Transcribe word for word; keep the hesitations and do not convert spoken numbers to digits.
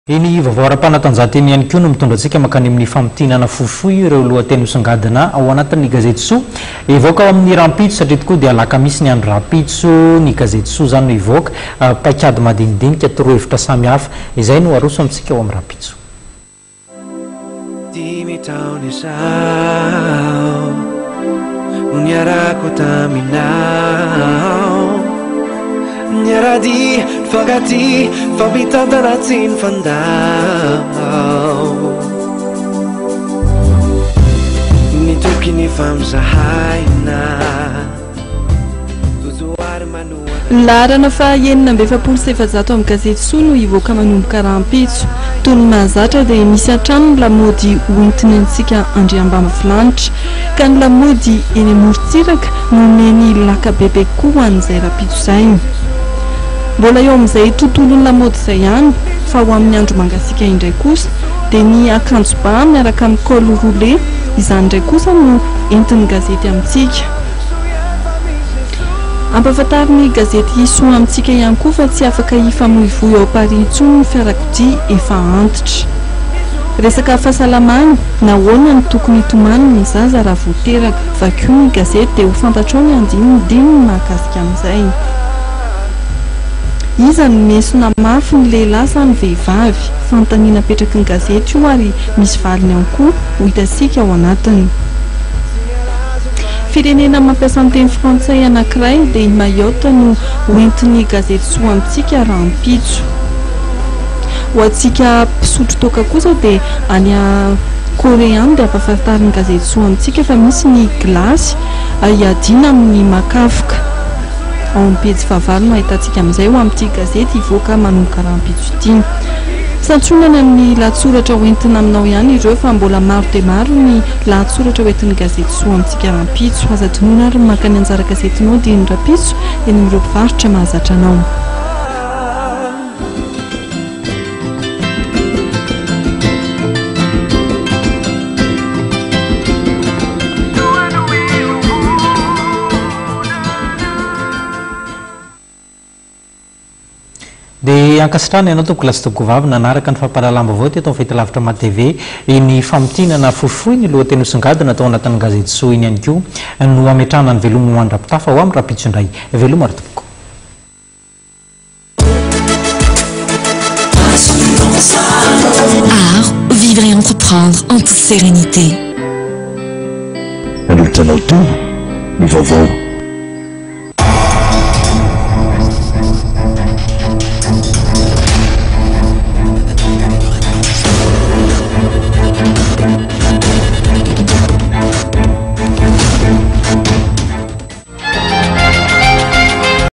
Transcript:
Ini vaovao-ara-panatanjahanteny ihany koa no mitondra antsika mankany amin'ny famotinana fohifohy ireo lohateny misongadina ao anatin'ny gazety Soa. Evoaka ao amin'ny rampitso satria tokoa dia alakamisy ny andro rampitso ny gazety Soa zany no evoaka paikady madinidinika torohevitra samihafa. Izay no aroso amintsika ao amin'ny rampitso. Dimy taona izao no niarako taminao, niarady fagaty fampitantana tsy ny fandao, nitoky ny famzahaina tozoary manoana. Larana fa enina amby efapolo sy efajato amin'ny gazety Soa no ivoaka manomboka rampitso. Toy ny mahazatra dia misy hatrano ny lamody hoentiny antsika andriambamba filanitra, ka ny lamody eny amorontsiraka no neny lakabebe koa an'izay rampitso izay. Mbola eo amin'izay tontolon'ny lamody izay ihany fa ho amin'ny andro mangasika indray kosa dia ny akanjo ba miaraka amin'ny col roulé, izany indray kosa no entin'ny gazety amintsika. Ampahafantariny gazety Soa amintsika ihany koa fa tsy afaka hifamoivoy ao Paris intsony ny fiarakodia efa antitra. Resaka fahasalamana nahoana ny tokony hitomanina ny zaza raha vao teraka, vakoa ny gazety dia ho fantatrao ny andinindininy mahakasika amin'izay. Iza ny mesona mafy ny lehilahy sa ny vehivavy? Fanontaniana apetraky ny gazety io ary misy valiny ihany koa ho hitasika ao anatiny. Firenena mampiasa ny teny frantsay anankiray dia i Mayotte no hoentin'ny gazety Soa amintsika rampitso. Ho antsika mpisotro toaka kosa dia any koreana dia ampahafantarin'ny gazety Soa amintsika fa misy ny glasy iadina amin'ny makafoka. Ao amin'ny pejy fahavalo no ahitantsika amin'izay ho amin'ity gazety ivoaka manomboka rampitso ity. Santsonana amin'ny lahatsoratra hoentina aminao ihany ireo fa mbola maro dia maro ny lahatsoratra hoentin'ny gazety Soa amintsika rampitso. Aza tonoina ary makany anjara gazetinao dia ny rampitso eny amin'ireo mpivarotra mahazatra anao. Dia ankasitrana ianao tompoko lasy tompoko vavy nanaraka ny fampahalalam-baovao teto amin'ny fahitalavitra Mat T V ny famotinana fohifohy ny lohateny misongadina atao anatin'ny gazety Soa iny ihany koa no ametrahana ny velomo ho andrapitafa ao amin'ny rampitso indray. Velomo ary tompoko. Art, vivre et entreprendre en toute sérénité. Androtsanao toa ny vaovao.